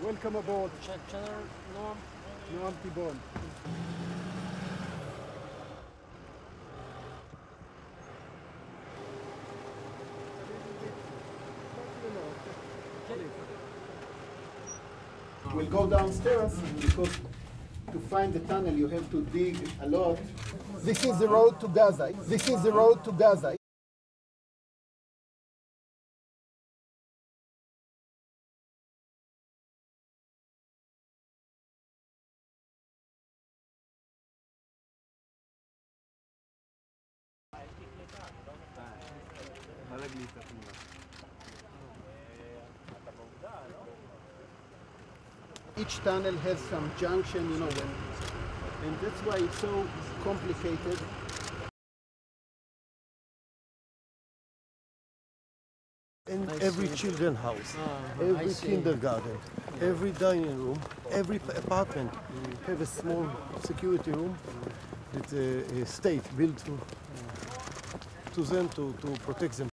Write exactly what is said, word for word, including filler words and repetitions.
Welcome aboard. Channel Norm. Noam Tibon. We'll go downstairs because to find the tunnel you have to dig a lot. This is the road to Gaza. This is the road to Gaza. Each tunnel has some junction, you know, and that's why it's so complicated. In every children's house, Ah, every kindergarten, every dining room, every p- apartment have a small security room that uh, a state built to, to them to, to protect them.